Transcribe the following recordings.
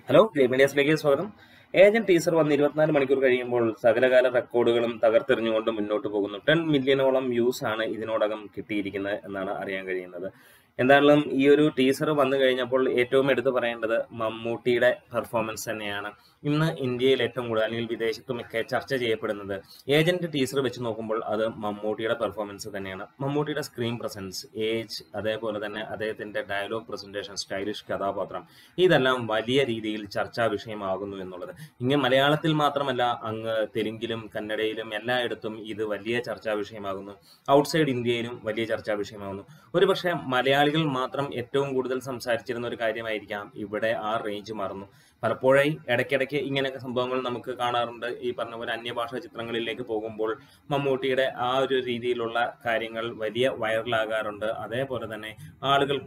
Hello green മീഡിയാസിലേക്ക് സ്വാഗതം. Agent teaser വന്ന് 24 മണിക്കൂർ കഴിയുമ്പോൾ സകലകാല റെക്കോർഡുകളും തകർത്തെറിഞ്ഞുകൊണ്ട് മുന്നോട്ട് പോകുന്നു. 10 മില്യണോളം വ്യൂസ് ആണ് ഇതിനോടകം കിട്ടിയിരിക്കുന്നത് എന്നാണ് അറിയാൻ കഴിയുന്നത്. എന്തായാലും ഈ ഒരു ടീസർ വന്നു കഴിഞ്ഞപ്പോൾ ഏറ്റവും എടുത്തു പറയേണ്ടത് മമ്മൂട്ടിയുടെ പെർഫോമൻസ് തന്നെയാണ്. ഇന്ന് ഇന്ത്യയിൽ ഏറ്റവും കൂടുതൽ അല്ലെങ്കിൽ വിദേശത്തുമൊക്കെ ചർച്ച ചെയ്യപ്പെടുന്നത് ഏജന്റ് ടീസർ വെച്ച് നോക്കുമ്പോൾ അത് മമ്മൂട്ടിയുടെ പെർഫോമൻസ് തന്നെയാണ്. മമ്മൂട്ടിയുടെ സ്ക്രീൻ പ്രസൻസ്, ഏജ്, അതേപോലെ തന്നെ അദ്ദേഹത്തിന്റെ ഡയലോഗ് പ്രസന്റേഷൻ, സ്റ്റൈലിഷ് കഥാപാത്രം, ഇതെല്ലാം വലിയ രീതിയിൽ ചർച്ചാ വിഷയമാകുന്നു എന്നുള്ളത്. ഇങ്ങനെ മലയാളത്തിൽ മാത്രമല്ല, അങ്ങ് തെലുങ്കിലും കന്നഡയിലും എല്ലായിടത്തും ഇത് വലിയ ചർച്ചാ വിഷയമാകുന്നു. ഔട്ട്സൈഡ് ഇന്ത്യയിലും വലിയ ചർച്ചാ വിഷയമാകുന്നു. ഒരുപക്ഷെ മലയാളികൾ മാത്രം ഏറ്റവും കൂടുതൽ സംസാരിച്ചിരുന്ന ഒരു കാര്യമായിരിക്കാം ഇവിടെ ആ റേഞ്ച് മാറുന്നു. പലപ്പോഴായി ഇടയ്ക്കിടയ്ക്ക് ഇങ്ങനെയൊക്കെ സംഭവങ്ങൾ നമുക്ക് കാണാറുണ്ട്. ഈ പറഞ്ഞ പോലെ അന്യഭാഷാ ചിത്രങ്ങളിലേക്ക് പോകുമ്പോൾ മമ്മൂട്ടിയുടെ ആ ഒരു രീതിയിലുള്ള കാര്യങ്ങൾ വലിയ വൈറലാകാറുണ്ട്. അതേപോലെ തന്നെ ആളുകൾ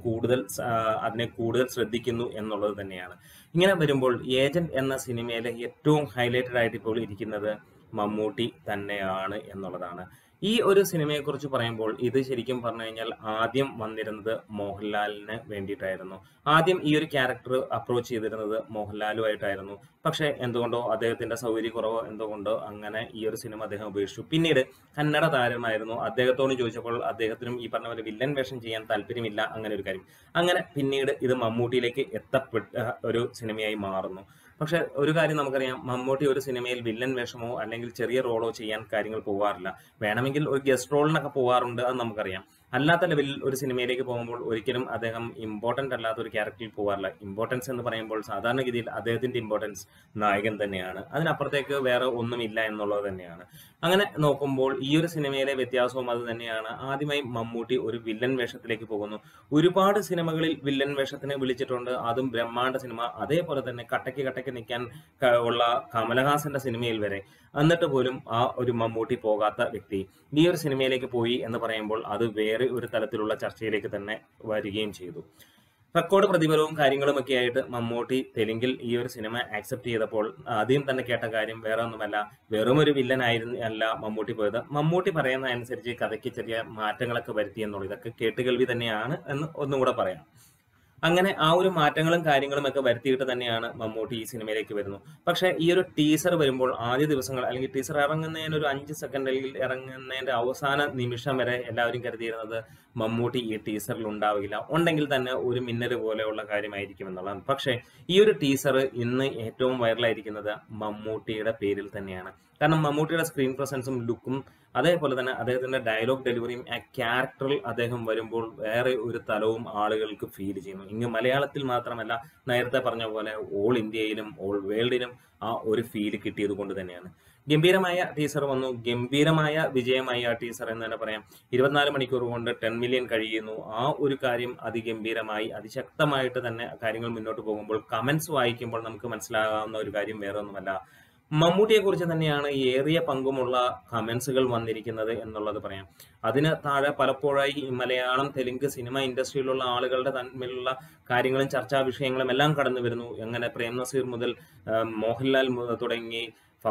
അതിനെ കൂടുതൽ ശ്രദ്ധിക്കുന്നു എന്നുള്ളത് തന്നെയാണ്. ഇങ്ങനെ വരുമ്പോൾ ഏജന്റ് എന്ന സിനിമയിലെ ഏറ്റവും ഹൈലൈറ്റഡ് ആയിട്ട് ഇപ്പോൾ ഇരിക്കുന്നത് മമ്മൂട്ടി തന്നെയാണ് എന്നുള്ളതാണ്. ഈ ഒരു സിനിമയെക്കുറിച്ച് പറയുമ്പോൾ ഇത് ശരിക്കും പറഞ്ഞു കഴിഞ്ഞാൽ ആദ്യം വന്നിരുന്നത് മോഹൻലാലിന് വേണ്ടിയിട്ടായിരുന്നു. ആദ്യം ഈ ഒരു ക്യാരക്ടർ അപ്രോച്ച് ചെയ്തിരുന്നത് മോഹൻലാലുമായിട്ടായിരുന്നു. പക്ഷെ എന്തുകൊണ്ടോ അദ്ദേഹത്തിന്റെ സൗകര്യക്കുറവോ എന്തുകൊണ്ടോ അങ്ങനെ ഈ ഒരു സിനിമ അദ്ദേഹം ഉപേക്ഷിച്ചു. പിന്നീട് കന്നഡ താരമായിരുന്നു. അദ്ദേഹത്തോട് ചോദിച്ചപ്പോൾ അദ്ദേഹത്തിനും ഈ പറഞ്ഞ പോലെ വില്ലൻ വേഷം ചെയ്യാൻ താല്പര്യമില്ല, അങ്ങനെ ഒരു കാര്യം. അങ്ങനെ പിന്നീട് ഇത് മമ്മൂട്ടിയിലേക്ക് എത്തപ്പെട്ട ഒരു സിനിമയായി മാറുന്നു. പക്ഷെ ഒരു കാര്യം നമുക്കറിയാം, മമ്മൂട്ടി ഒരു സിനിമയിൽ വില്ലൻ വേഷമോ അല്ലെങ്കിൽ ചെറിയ റോളോ ചെയ്യാൻ കാര്യങ്ങൾ പോകാറില്ല. വേണമെങ്കിൽ ഒരു ഗസ്റ്റ് റോളിനൊക്കെ പോകാറുണ്ട്, അത് നമുക്കറിയാം. അല്ലാത്ത ലെവലിൽ ഒരു സിനിമയിലേക്ക് പോകുമ്പോൾ ഒരിക്കലും അദ്ദേഹം ഇമ്പോർട്ടന്റ് അല്ലാത്ത ഒരു ക്യാരക്ടറിൽ പോകാറില്ല. ഇമ്പോർട്ടൻസ് എന്ന് പറയുമ്പോൾ സാധാരണഗതിയിൽ അദ്ദേഹത്തിന്റെ ഇമ്പോർട്ടൻസ് നായകൻ തന്നെയാണ്. അതിനപ്പുറത്തേക്ക് വേറെ ഒന്നുമില്ല എന്നുള്ളത് തന്നെയാണ്. അങ്ങനെ നോക്കുമ്പോൾ ഈ ഒരു സിനിമയിലെ വ്യത്യാസവും അത് തന്നെയാണ്. ആദ്യമായി മമ്മൂട്ടി ഒരു വില്ലൻ വേഷത്തിലേക്ക് പോകുന്നു. ഒരുപാട് സിനിമകളിൽ വില്ലൻ വേഷത്തിന് വിളിച്ചിട്ടുണ്ട്, അതും ബ്രഹ്മാണ്ഡ സിനിമ. അതേപോലെ തന്നെ കട്ടയ്ക്ക് നിൽക്കാൻ ഉള്ള കമലഹാസന്റെ സിനിമയിൽ വരെ. എന്നിട്ട് പോലും ആ ഒരു മമ്മൂട്ടി പോകാത്ത വ്യക്തി ഈ ഒരു സിനിമയിലേക്ക് പോയി എന്ന് പറയുമ്പോൾ അത് വേറെ ഒരു തലത്തിലുള്ള ചർച്ചയിലേക്ക് തന്നെ വരികയും ചെയ്തു. റെക്കോർഡ് പ്രതിഫലവും കാര്യങ്ങളുമൊക്കെ ആയിട്ട് മമ്മൂട്ടി തെലുങ്കിൽ ഈ ഒരു സിനിമ ആക്സെപ്റ്റ് ചെയ്തപ്പോൾ ആദ്യം തന്നെ കേട്ട കാര്യം വേറെ ഒന്നുമല്ല, വെറും ഒരു വില്ലൻ അല്ല മമ്മൂട്ടി പോയത്. മമ്മൂട്ടി പറയുന്ന അനുസരിച്ച് കഥയ്ക്ക് ചെറിയ മാറ്റങ്ങളൊക്കെ വരുത്തി എന്നുള്ളത് ഇതൊക്കെ കേട്ടുകേൾവി തന്നെയാണ് എന്ന് ഒന്നുകൂടെ പറയാം. അങ്ങനെ ആ ഒരു മാറ്റങ്ങളും കാര്യങ്ങളും ഒക്കെ വരുത്തിയിട്ട് തന്നെയാണ് മമ്മൂട്ടി ഈ സിനിമയിലേക്ക് വരുന്നത്. പക്ഷെ ഈ ഒരു ടീസർ വരുമ്പോൾ ആദ്യ ദിവസങ്ങൾ അല്ലെങ്കിൽ ടീസർ ഇറങ്ങുന്നതിന് ഒരു 5 സെക്കൻഡ് അല്ലെങ്കിൽ ഇറങ്ങുന്നതിന്റെ അവസാന നിമിഷം വരെ എല്ലാവരും കരുതിയിരുന്നത് മമ്മൂട്ടി ഈ ടീസറിൽ ഉണ്ടാവില്ല, ഉണ്ടെങ്കിൽ തന്നെ ഒരു മിന്നൽ പോലെയുള്ള കാര്യമായിരിക്കും എന്നുള്ളതാണ്. പക്ഷെ ഈ ഒരു ടീസർ ഇന്ന് ഏറ്റവും വൈറലായിരിക്കുന്നത് മമ്മൂട്ടിയുടെ പേരിൽ തന്നെയാണ്. കാരണം മമ്മൂട്ടിയുടെ സ്ക്രീൻ പ്രസൻസും ലുക്കും അതേപോലെ തന്നെ അദ്ദേഹത്തിന്റെ ഡയലോഗ് ഡെലിവറിയും ആ ക്യാരക്ടറിൽ അദ്ദേഹം വരുമ്പോൾ വേറെ ഒരു തലവും ആളുകൾക്ക് ഫീൽ ചെയ്യുന്നു. ഇങ്ങ് മലയാളത്തിൽ മാത്രമല്ല, നേരത്തെ പറഞ്ഞ പോലെ ഓൾ ഇന്ത്യയിലും ഓൾ വേൾഡിലും ആ ഒരു ഫീല് കിട്ടിയത് കൊണ്ട് തന്നെയാണ്. ഗംഭീരമായ ടീസർ വന്നു, ഗംഭീരമായ വിജയമായി ആ ടീസർ എന്ന് തന്നെ പറയാം. 24 മണിക്കൂർ കൊണ്ട് 10 മില്യൺ കഴിയുന്നു. ആ ഒരു കാര്യം അതിഗംഭീരമായി അതിശക്തമായിട്ട് തന്നെ കാര്യങ്ങൾ മുന്നോട്ട് പോകുമ്പോൾ കമന്റ്സ് വായിക്കുമ്പോൾ നമുക്ക് മനസ്സിലാകാവുന്ന ഒരു കാര്യം വേറെ ഒന്നുമല്ല, മമ്മൂട്ടിയെ കുറിച്ച് തന്നെയാണ് ഏറിയ പങ്കുമുള്ള കമന്റ്സുകൾ വന്നിരിക്കുന്നത് എന്നുള്ളത് പറയാം. അതിന് താഴെ പലപ്പോഴായി മലയാളം തെലുങ്ക് സിനിമ ഇൻഡസ്ട്രിയിലുള്ള ആളുകളുടെ തമ്മിലുള്ള കാര്യങ്ങളും ചർച്ചാ വിഷയങ്ങളും എല്ലാം കടന്നു വരുന്നു. അങ്ങനെ പ്രേം നസീർ മുതൽ മോഹൻലാൽ തുടങ്ങി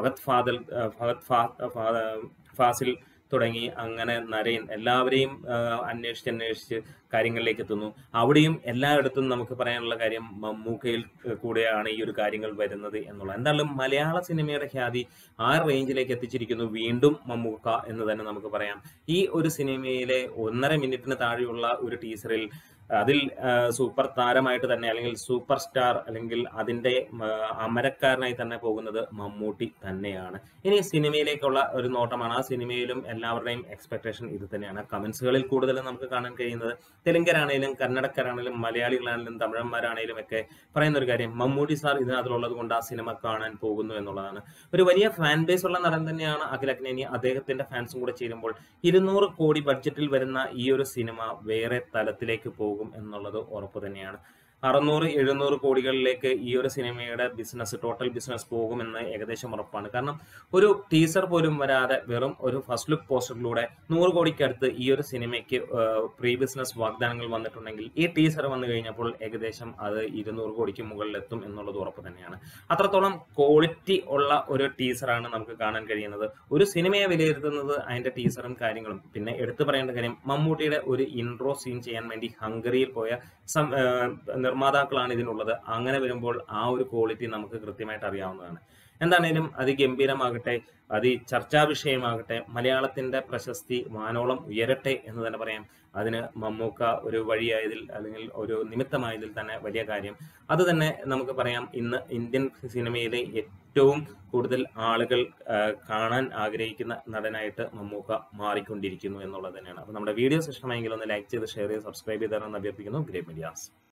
ഫാസിൽ തുടങ്ങി അങ്ങനെ നരേൻ എല്ലാവരെയും അന്വേഷിച്ച് കാര്യങ്ങളിലേക്ക് എത്തുന്നു. അവിടെയും എല്ലായിടത്തും നമുക്ക് പറയാനുള്ള കാര്യം മമ്മൂക്കയിൽ കൂടെയാണ് ഈ ഒരു കാര്യങ്ങൾ വരുന്നത് എന്നുള്ളത്. എന്തായാലും മലയാള സിനിമയുടെ ഖ്യാതി ആ റേഞ്ചിലേക്ക് എത്തിച്ചിരിക്കുന്നു വീണ്ടും മമ്മൂക്ക എന്ന് തന്നെ നമുക്ക് പറയാം. ഈ ഒരു സിനിമയിലെ 1.5 മിനിറ്റിന് താഴെയുള്ള ഒരു ടീസറിൽ അതിൽ സൂപ്പർ താരമായിട്ട് തന്നെ അല്ലെങ്കിൽ സൂപ്പർ സ്റ്റാർ അല്ലെങ്കിൽ അതിന്റെ അമരക്കാരനായി തന്നെ പോകുന്നത് മമ്മൂട്ടി തന്നെയാണ്. ഇനി സിനിമയിലേക്കുള്ള ഒരു നോട്ടമാണ്. ആ സിനിമയിലും എല്ലാവരുടെയും എക്സ്പെക്ടേഷൻ ഇത് തന്നെയാണ്. കമന്റ്സുകളിൽ കൂടുതലും നമുക്ക് കാണാൻ കഴിയുന്നത് തെലുങ്കരാണേലും കന്നഡക്കാരാണേലും മലയാളികളാണേലും തമിഴന്മാരാണേലും ഒക്കെ പറയുന്ന ഒരു കാര്യം, മമ്മൂട്ടി സാർ ഇതിനകത്തുള്ളത് കൊണ്ട് ആ സിനിമ കാണാൻ പോകുന്നു എന്നുള്ളതാണ്. ഒരു വലിയ ഫാൻ ബേസ് ഉള്ള നടൻ തന്നെയാണ് അഖിൽ അക്നേനി. അദ്ദേഹത്തിന്റെ ഫാൻസും കൂടെ ചേരുമ്പോൾ 200 കോടി ബഡ്ജറ്റിൽ വരുന്ന ഈ ഒരു സിനിമ വേറെ തലത്തിലേക്ക് പോകും എന്നുള്ളത് ഉറപ്പ് തന്നെയാണ്. 600-700 കോടികളിലേക്ക് ഈ ഒരു സിനിമയുടെ ടോട്ടൽ ബിസിനസ് പോകുമെന്ന് ഏകദേശം ഉറപ്പാണ്. കാരണം ഒരു ടീസർ പോലും വരാതെ വെറും ഒരു ഫസ്റ്റ് ലുക്ക് പോസ്റ്ററിലൂടെ 100 കോടിക്കടുത്ത് ഈ ഒരു സിനിമയ്ക്ക് പ്രീ ബിസിനസ് വാഗ്ദാനങ്ങൾ വന്നിട്ടുണ്ടെങ്കിൽ ഈ ടീസർ വന്നു കഴിഞ്ഞപ്പോൾ ഏകദേശം അത് 200 കോടിക്ക് മുകളിലെത്തും എന്നുള്ളത് ഉറപ്പ് തന്നെയാണ്. അത്രത്തോളം ക്വാളിറ്റി ഉള്ള ഒരു ടീസറാണ് നമുക്ക് കാണാൻ കഴിയുന്നത്. ഒരു സിനിമയെ വിലയിരുത്തുന്നത് അതിന്റെ ടീസറും കാര്യങ്ങളും. പിന്നെ എടുത്തു പറയേണ്ട കാര്യം, മമ്മൂട്ടിയുടെ ഒരു ഇൻട്രോ സീൻ ചെയ്യാൻ വേണ്ടി ഹംഗറിയിൽ പോയ നിർമ്മാതാക്കളാണ് ഇതിനുള്ളത്. അങ്ങനെ വരുമ്പോൾ ആ ഒരു ക്വാളിറ്റി നമുക്ക് കൃത്യമായിട്ട് അറിയാവുന്നതാണ്. എന്താണേലും അതിഗംഭീരമാകട്ടെ, ചർച്ചാ വിഷയമാകട്ടെ, മലയാളത്തിന്റെ പ്രശസ്തി വാനോളം ഉയരട്ടെ എന്ന് തന്നെ പറയാം. അതിന് മമ്മൂക്ക ഒരു വഴിയായതിൽ അല്ലെങ്കിൽ ഒരു നിമിത്തമായതിൽ തന്നെ വലിയ കാര്യം. അത് തന്നെ നമുക്ക് പറയാം, ഇന്ന് ഇന്ത്യൻ സിനിമയിലെ ഏറ്റവും കൂടുതൽ ആളുകൾ കാണാൻ ആഗ്രഹിക്കുന്ന നടനായിട്ട് മമ്മൂക്ക മാറിക്കൊണ്ടിരിക്കുന്നു എന്നുള്ളത് തന്നെയാണ്. അപ്പോൾ നമ്മുടെ വീഡിയോസ് ഇഷ്ടമായെങ്കിൽ ഒന്ന് ലൈക്ക് ചെയ്ത് ഷെയർ ചെയ്ത് സബ്സ്ക്രൈബ് ചെയ്ത് തരാമെന്ന് അഭ്യർത്ഥിക്കുന്നു. Great medias.